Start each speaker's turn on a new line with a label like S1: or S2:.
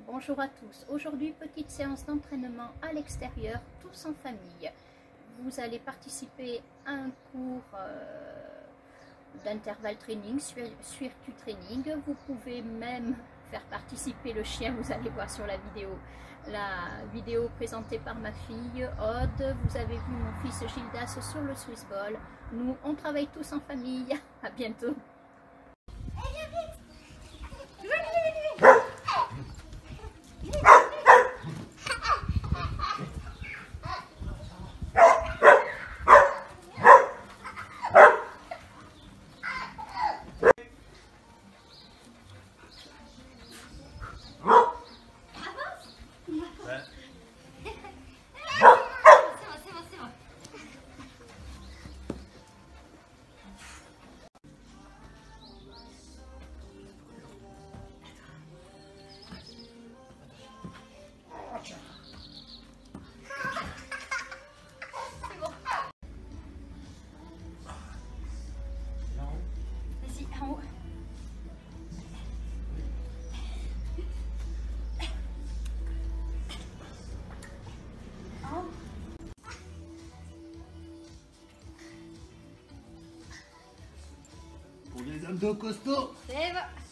S1: Bonjour à tous. Aujourd'hui, petite séance d'entraînement à l'extérieur, tous en famille. Vous allez participer à un cours d'intervalle training, suivi training. Vous pouvez même faire participer le chien, vous allez voir sur la vidéo présentée par ma fille Aude. Vous avez vu mon fils Gildas sur le Swiss Ball. Nous, on travaille tous en famille. À bientôt.
S2: Pour les abdos costauds.
S3: C'est bon.